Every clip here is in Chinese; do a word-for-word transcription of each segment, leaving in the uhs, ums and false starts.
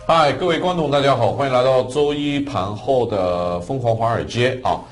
嗨，各位观众，大家好，欢迎来到周一盘后的疯狂华尔街啊。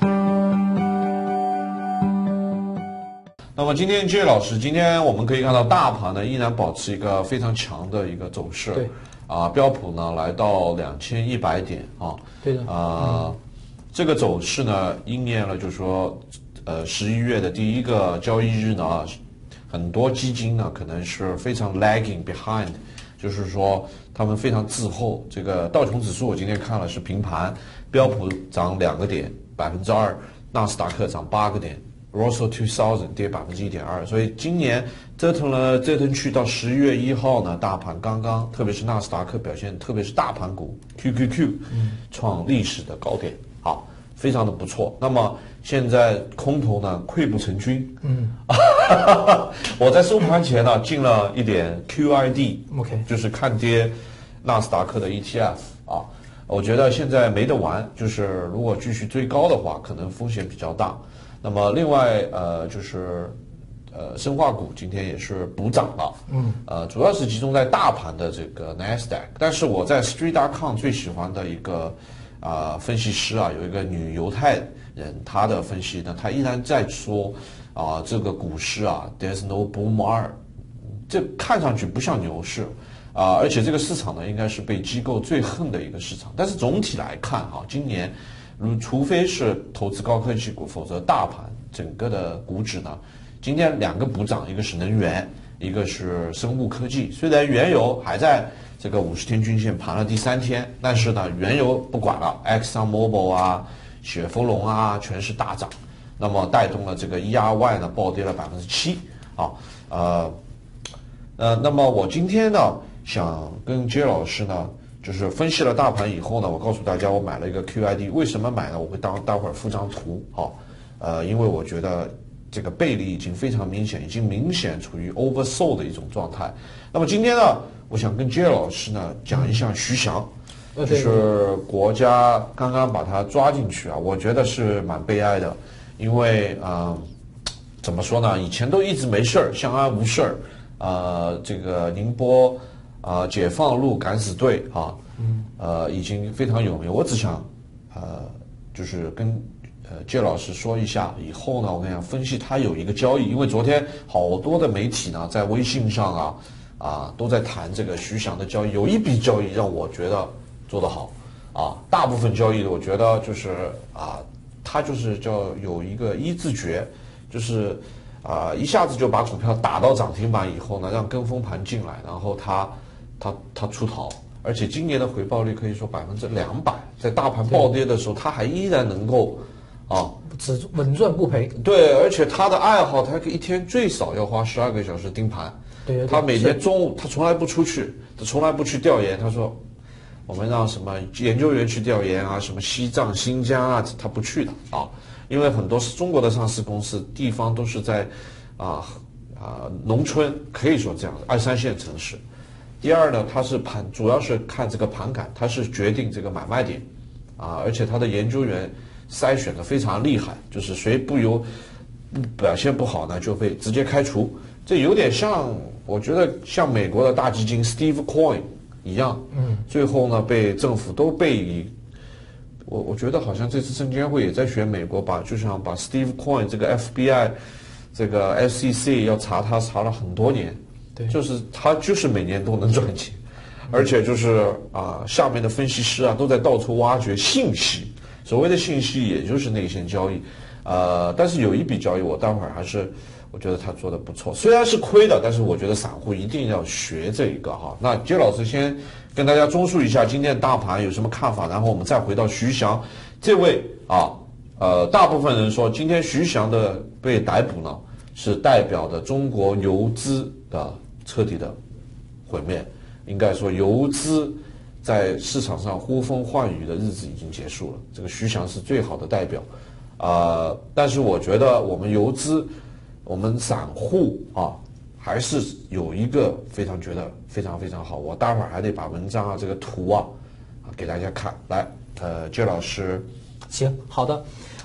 那么今天谢老师，今天我们可以看到大盘呢依然保持一个非常强的一个走势。 对。 啊，标普呢来到两千一百点啊。 对的。 啊、嗯，这个走势呢应验了，就是说，呃，十一月的第一个交易日呢，很多基金呢可能是非常 lagging behind。就是说，他们非常滞后。这个道琼指数我今天看了是平盘，标普涨两个点，百分之二；纳斯达克涨八个点 ，Russell two thousand 跌百分之一点二。所以今年折腾了折腾去到十一月一号呢，大盘刚刚，特别是纳斯达克表现，特别是大盘股 Q Q Q， 创历史的高点，好，非常的不错。那么现在空头呢溃不成军，嗯，我在收盘前呢进了一点 Q I D，OK， 就是看跌纳斯达克的 E T F 啊，我觉得现在没得玩，就是如果继续追高的话，可能风险比较大。那么另外呃就是呃生化股今天也是补涨了，嗯，呃主要是集中在大盘的这个 Nasdaq， 但是我在 Street dot com 最喜欢的一个啊、呃、分析师啊，有一个女犹太人，她的分析呢，她依然在说啊、呃、这个股市啊 ，there's no bull market， 这看上去不像牛市啊、呃，而且这个市场呢应该是被机构最恨的一个市场。但是总体来看哈、啊，今年如除非是投资高科技股，否则大盘整个的股指呢，今天两个补涨，一个是能源，一个是生物科技。虽然原油还在这个五十天均线盘了第三天，但是呢，原油不管了 ，Exxon Mobil 啊、雪佛龙啊，全是大涨，那么带动了这个 E R Y 呢暴跌了百分之七啊，呃，呃，那么我今天呢想跟 J 老师呢，就是分析了大盘以后呢，我告诉大家我买了一个 Q I D， 为什么买呢？我会当待会儿附张图，好，呃，因为我觉得这个背离已经非常明显，已经明显处于 oversold 的一种状态。那么今天呢，我想跟 J 老师呢讲一下徐翔，就是国家刚刚把他抓进去啊，我觉得是蛮悲哀的，因为啊、呃，怎么说呢？以前都一直没事儿，相安无事儿，呃，这个宁波啊、呃、解放路敢死队啊，呃，已经非常有名。我只想呃，就是跟呃谢老师说一下，以后呢，我跟你讲分析他有一个交易，因为昨天好多的媒体呢在微信上啊。啊，都在谈这个徐翔的交易，有一笔交易让我觉得做得好，啊，大部分交易我觉得就是啊，他就是叫有一个一字诀，就是啊一下子就把股票打到涨停板以后呢，让跟风盘进来，然后他他他出逃，而且今年的回报率可以说百分之两百，在大盘暴跌的时候，他还依然能够啊， 只稳赚不赔。 对，而且他的爱好，他一天最少要花十二个小时盯盘。 对对对， 他每天中午他从来不出去，他从来不去调研。他说，我们让什么研究员去调研啊，什么西藏、新疆啊，他不去的啊，因为很多是中国的上市公司，地方都是在啊啊农村，可以说这样的二三线城市。第二呢，他是盘，主要是看这个盘感，他是决定这个买卖点啊，而且他的研究员筛选的非常厉害，就是谁不由表现不好呢，就被直接开除。这有点像，我觉得像美国的大基金 Steve Cohen 一样，嗯，最后呢被政府都被以，我我觉得好像这次证监会也在学美国，把就想把 Steve Cohen 这个 F B I 这个 S E C 要查他查了很多年， 对， 就是他就是每年都能赚钱，而且就是啊下面的分析师啊都在到处挖掘信息，所谓的信息也就是内线交易，呃，但是有一笔交易我待会儿还是。我觉得他做的不错，虽然是亏的，但是我觉得散户一定要学这一个哈。那杰老师先跟大家综述一下今天的大盘有什么看法，然后我们再回到徐翔这位啊，呃，大部分人说今天徐翔的被逮捕呢，是代表的中国游资的彻底的毁灭。应该说，游资在市场上呼风唤雨的日子已经结束了。这个徐翔是最好的代表，啊、呃，但是我觉得我们游资。我们散户啊，还是有一个非常觉得非常非常好。我待会儿还得把文章啊、这个图啊，啊给大家看。来，呃，薛老师， 行，好的。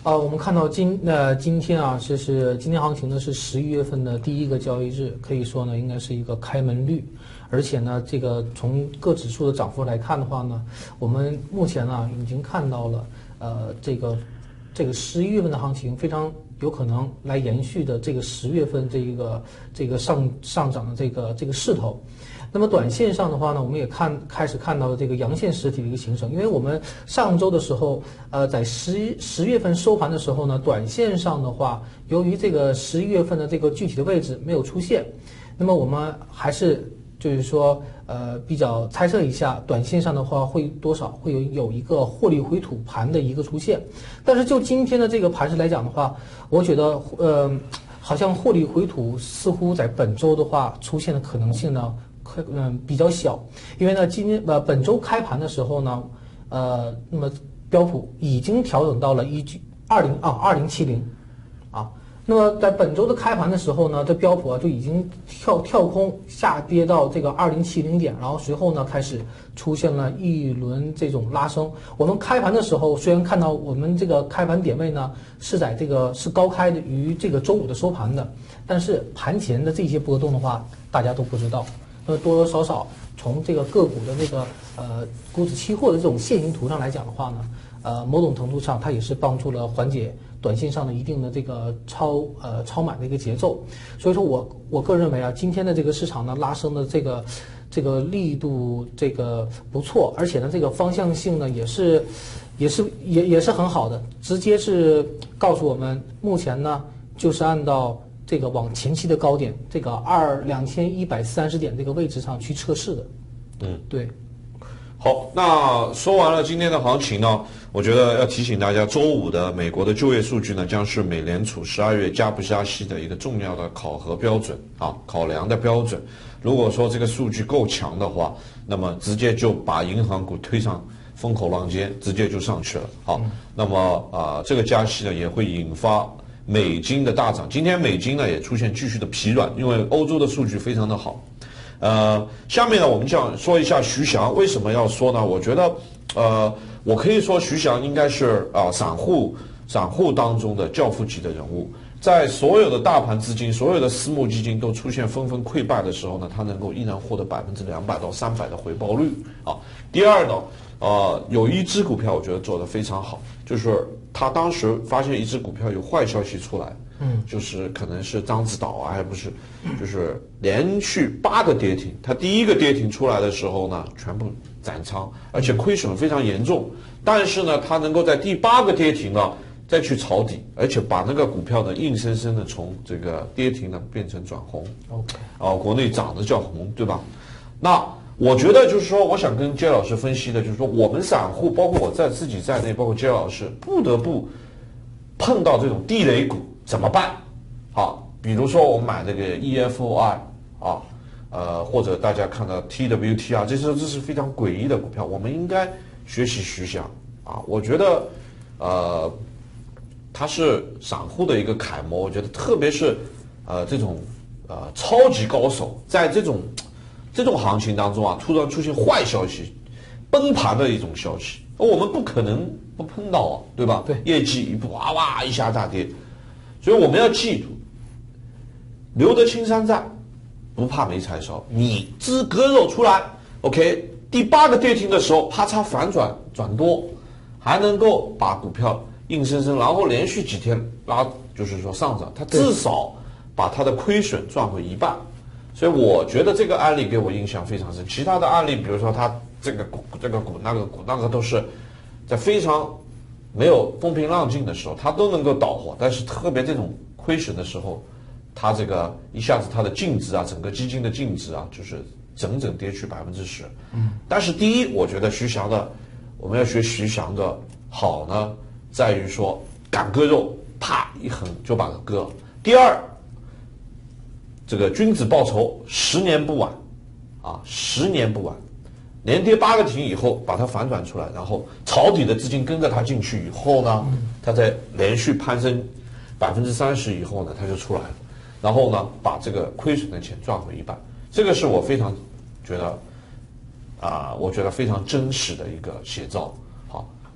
啊，我们看到今呃今天啊，这是今天行情呢是十一月份的第一个交易日，可以说呢应该是一个开门绿，而且呢这个从各指数的涨幅来看的话呢，我们目前呢已经看到了呃这个这个十一月份的行情非常有可能来延续的这个十月份这个这个上上涨的这个这个势头。那么短线上的话呢，我们也看开始看到了这个阳线实体的一个形成，因为我们上周的时候，呃，在十十月份收盘的时候呢，短线上的话，由于这个十一月份的这个具体的位置没有出现，那么我们还是就是说，呃，比较猜测一下，短线上的话会多少会有有一个获利回吐盘的一个出现，但是就今天的这个盘势来讲的话，我觉得，呃，好像获利回吐似乎在本周的话出现的可能性呢。嗯，比较小，因为呢，今天呃本周开盘的时候呢，呃，那么标普已经调整到了一二零啊二零七零，啊，那么在本周的开盘的时候呢，这标普啊就已经跳跳空下跌到这个二零七零点，然后随后呢开始出现了一轮这种拉升。我们开盘的时候虽然看到我们这个开盘点位呢是在这个是高开的于这个周五的收盘的，但是盘前的这些波动的话，大家都不知道。那多多少少从这个个股的那个呃股指期货的这种线形图上来讲的话呢，呃某种程度上它也是帮助了缓解短线上的一定的这个超呃超买的一个节奏。所以说我我个人认为啊，今天的这个市场呢拉升的这个这个力度这个不错，而且呢这个方向性呢也是也是也也是很好的，直接是告诉我们目前呢就是按照这个往前期的高点，这个二两千一百三十点这个位置上去测试的。 嗯， 对。 好，那说完了今天的行情呢，我觉得要提醒大家，周五的美国的就业数据呢，将是美联储十二月加不加息的一个重要的考核标准啊，考量的标准。如果说这个数据够强的话，那么直接就把银行股推上风口浪尖，直接就上去了。好，嗯、那么啊、呃，这个加息呢也会引发美金的大涨，今天美金呢也出现继续的疲软，因为欧洲的数据非常的好。呃，下面呢我们讲说一下徐翔，为什么要说呢？我觉得，呃，我可以说徐翔应该是啊、呃、散户散户当中的教父级的人物，在所有的大盘资金、所有的私募基金都出现纷纷溃败的时候呢，他能够依然获得百分之两百到三百的回报率啊。第二呢，呃，有一只股票我觉得做得非常好，就是他当时发现一只股票有坏消息出来，嗯，就是可能是獐子岛啊，还不是，就是连续八个跌停，他第一个跌停出来的时候呢，全部斩仓，而且亏损非常严重，但是呢，他能够在第八个跌停呢再去抄底，而且把那个股票呢硬生生的从这个跌停呢变成转红 ，OK， 哦，国内涨的叫红，对吧？那我觉得就是说，我想跟杰老师分析的，就是说，我们散户，包括我在自己在内，包括杰老师，不得不碰到这种地雷股怎么办？啊，比如说我们买这个 E F O I 啊，呃，或者大家看到 T W T 啊，这些这是非常诡异的股票，我们应该学习徐翔啊。我觉得，呃，他是散户的一个楷模。我觉得，特别是呃这种呃超级高手，在这种这种行情当中啊，突然出现坏消息、崩盘的一种消息，我们不可能不碰到啊，对吧？ 对， 业绩一哇哇一下大跌，所以我们要记住，留得青山在，不怕没柴烧。你只割肉出来 ，OK， 第八个跌停的时候，啪嚓反转转多，还能够把股票硬生生，然后连续几天拉，就是说上涨，它至少把它的亏损赚回一半。所以我觉得这个案例给我印象非常深。其他的案例，比如说它这个股、这个股、那个股，那个都是在非常没有风平浪静的时候，它都能够倒火。但是特别这种亏损的时候，它这个一下子它的净值啊，整个基金的净值啊，就是整整跌去百分之十。嗯。但是第一，我觉得徐翔的，我们要学徐翔的好呢，在于说敢割肉，啪一横就把它割了。第二，这个君子报仇，十年不晚，啊，十年不晚，连跌八个停以后，把它反转出来，然后抄底的资金跟着它进去以后呢，它在连续攀升百分之三十以后呢，它就出来了，然后呢，把这个亏损的钱赚回一半，这个是我非常觉得啊、呃，我觉得非常真实的一个写照。好，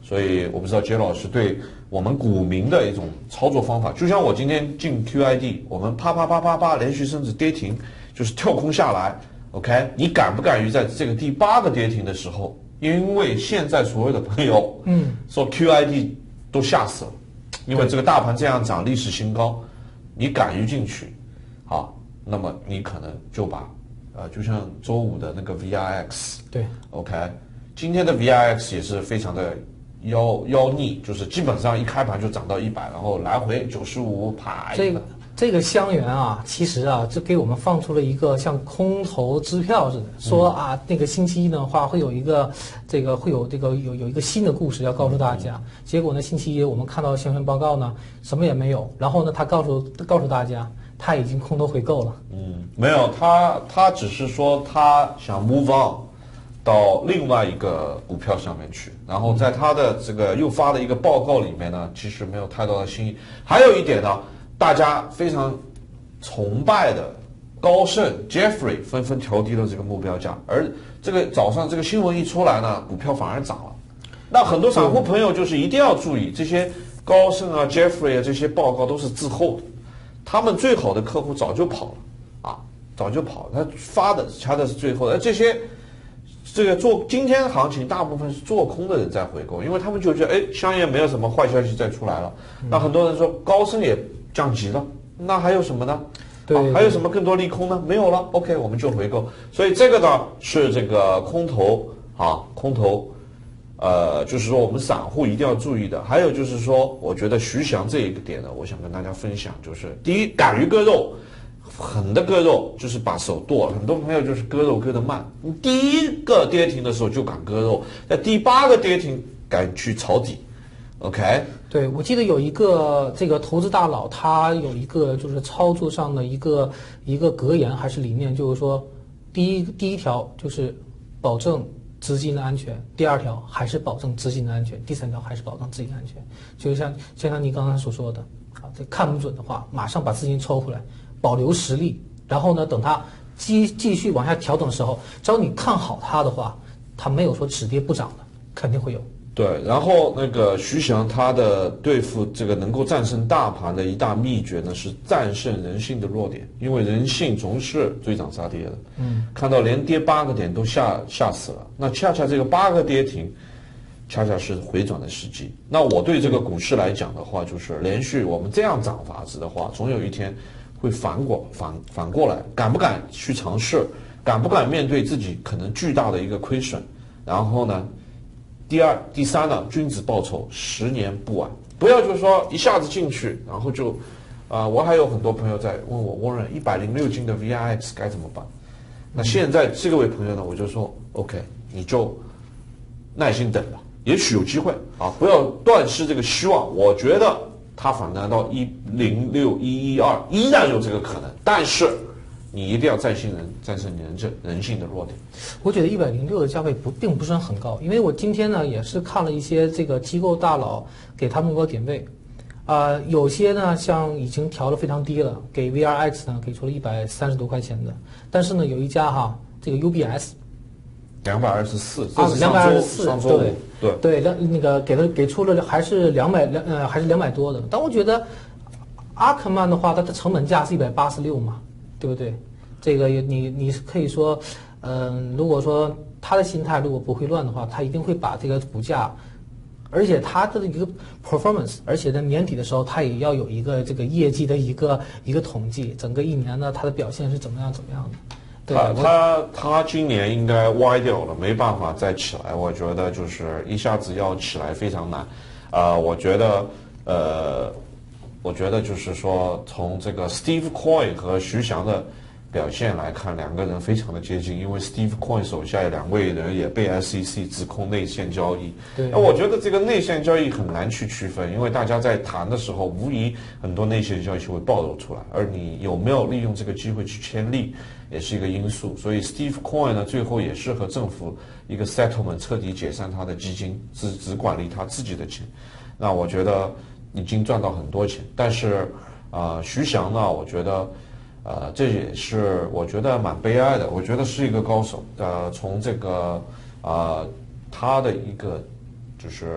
所以我不知道杰老师对我们股民的一种操作方法，就像我今天进 Q I D， 我们啪啪啪啪啪连续甚至跌停，就是跳空下来 ，OK， 你敢不敢于在这个第八个跌停的时候，因为现在所有的朋友，嗯，说 Q I D 都吓死了，因为这个大盘这样涨，历史新高，你敢于进去，好，那么你可能就把，呃，就像周五的那个 V I X， 对 ，OK， 今天的 V I X 也是非常的。妖妖逆，就是基本上一开盘就涨到一百，然后来回九十五啪。 这个这个香园啊，其实啊，这给我们放出了一个像空头支票似的，说啊，那个星期一的话会有一个这个会有这个有有一个新的故事要告诉大家。结果呢，星期一我们看到香园报告呢，什么也没有。然后呢，他告诉告诉大家，他已经空头回购了。 嗯，没有，他他只是说他想 move on。到另外一个股票上面去，然后在他的这个又发的一个报告里面呢，其实没有太多的新意。还有一点呢，大家非常崇拜的高盛 Jeffrey 纷纷调低了这个目标价，而这个早上这个新闻一出来呢，股票反而涨了。那很多散户朋友就是一定要注意，这些高盛啊 Jeffrey 啊这些报告都是滞后的，他们最好的客户早就跑了啊，早就跑了，他发的掐的是最后的，而这些。这个做今天的行情，大部分是做空的人在回购，因为他们就觉得，哎，香烟没有什么坏消息再出来了。那很多人说高盛也降级了，那还有什么呢？ 对、 啊，还有什么更多利空呢？没有了 ，OK， 我们就回购。所以这个呢是这个空头啊，空头，呃，就是说我们散户一定要注意的。还有就是说，我觉得徐翔这一个点呢，我想跟大家分享，就是第一，敢于割肉。狠的割肉就是把手剁了，很多朋友就是割肉割得慢。你第一个跌停的时候就敢割肉，在第八个跌停敢去抄底 ，OK？ 对，我记得有一个这个投资大佬，他有一个就是操作上的一个一个格言还是理念，就是说，第一第一条就是保证资金的安全，第二条还是保证资金的安全，第三条还是保证资金的安全。就像就像你刚才所说的啊，这看不准的话，马上把资金抽回来。保留实力，然后呢，等它继继续往下调整的时候，只要你看好它的话，它没有说止跌不涨的，肯定会有。 对，然后那个徐翔他的对付这个能够战胜大盘的一大秘诀呢，是战胜人性的弱点，因为人性总是追涨杀跌的。嗯，看到连跌八个点都吓吓死了，那恰恰这个八个跌停，恰恰是回转的时机。那我对这个股市来讲的话，就是连续我们这样涨法子的话，总有一天。会反过反反过来，敢不敢去尝试？敢不敢面对自己可能巨大的一个亏损？然后呢，第二、第三呢，君子报仇，十年不晚。不要就是说一下子进去，然后就，啊、呃，我还有很多朋友在问我，沃伦一百零六斤的 V I X 该怎么办？那现在这位朋友呢，我就说 OK， 你就耐心等吧，也许有机会啊，不要断失这个希望。我觉得。它反弹到一零六一一二依然有这个可能，但是你一定要战胜人战胜人这人性的弱点。 我觉得一百零六的价位不并不是很高，因为我今天呢也是看了一些这个机构大佬给他目标点位，啊、呃，有些呢像已经调得非常低了，给 V R X 呢给出了一百三十多块钱的，但是呢有一家哈这个 U B S。 两百二十四啊，两百二十四，对对对，两那个给了给出了还是两百两呃还是两百多的，但我觉得阿克曼的话，它的成本价是一百八十六嘛，对不对？这个你你可以说，嗯、呃，如果说他的心态如果不会乱的话，他一定会把这个股价，而且他的一个 performance， 而且在年底的时候，他也要有一个这个业绩的一个一个统计，整个一年呢，它的表现是怎么样怎么样的。 他他他今年应该歪掉了，没办法再起来。我觉得就是一下子要起来非常难，啊、呃，我觉得呃，我觉得就是说从这个 Steve Coin 和徐翔的表现来看，两个人非常的接近，因为 Steve Coin 手下有两位人也被 S E C 指控内线交易。 对， 那我觉得这个内线交易很难去区分，因为大家在谈的时候，无疑很多内线交易会暴露出来，而你有没有利用这个机会去签利？也是一个因素，所以 Steve Coin 呢，最后也是和政府一个 settlement 彻底解散他的基金，只只管理他自己的钱。那我觉得已经赚到很多钱，但是啊、呃，徐翔呢，我觉得呃，这也是我觉得蛮悲哀的。我觉得是一个高手，呃，从这个啊、呃、他的一个就是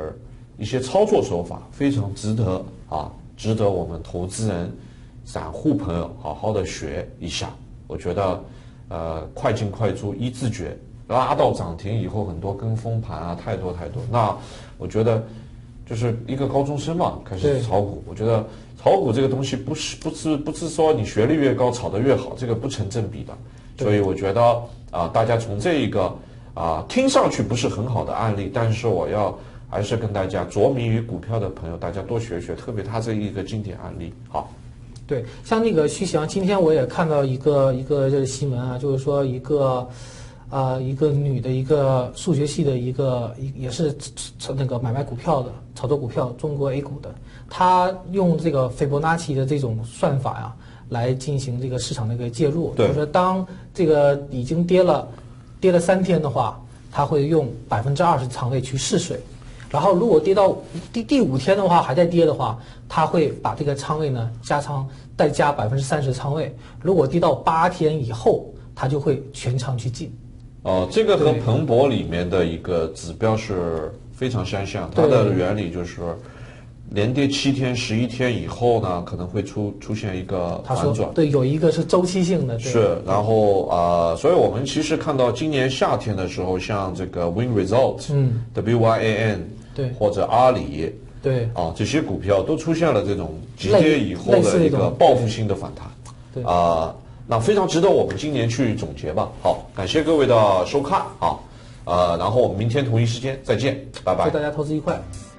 一些操作手法非常值得啊，值得我们投资人、散户朋友好好的学一下。我觉得，呃，快进快出，一自觉，拉到涨停以后，很多跟风盘啊，太多太多。那我觉得，就是一个高中生嘛，开始炒股。我觉得炒股这个东西不是不是不是说你学历越高炒得越好，这个不成正比的。所以我觉得啊、呃，大家从这一个啊、呃、听上去不是很好的案例，但是我要还是跟大家着迷于股票的朋友，大家多学学，特别他这一个经典案例。好， 对，像那个徐翔，今天我也看到一个一个这个新闻啊，就是说一个呃一个女的一个数学系的一个也是那个买卖股票的，炒作股票，中国 A 股的，她用这个斐波那契的这种算法呀、啊。来进行这个市场的一个介入，就是说当这个已经跌了，跌了三天的话，他会用百分之二十仓位去试水，然后如果跌到第第五天的话还在跌的话，他会把这个仓位呢加仓，再加百分之三十仓位，如果跌到八天以后，他就会全仓去进。 哦，这个和彭博里面的一个指标是非常相像，它的原理就是。连跌七天、十一天以后呢，可能会出出现一个反转。 对，有一个是周期性的。对是，然后啊、呃，所以我们其实看到今年夏天的时候，像这个 Win Result， 嗯 ，W Y A N， 对， 或者阿里， 对， 啊，这些股票都出现了这种急跌以后的一个报复性的反弹。 对， 啊、呃，那非常值得我们今年去总结吧。好，感谢各位的收看啊，呃，然后我们明天同一时间再见，拜拜。 祝大家投资愉快。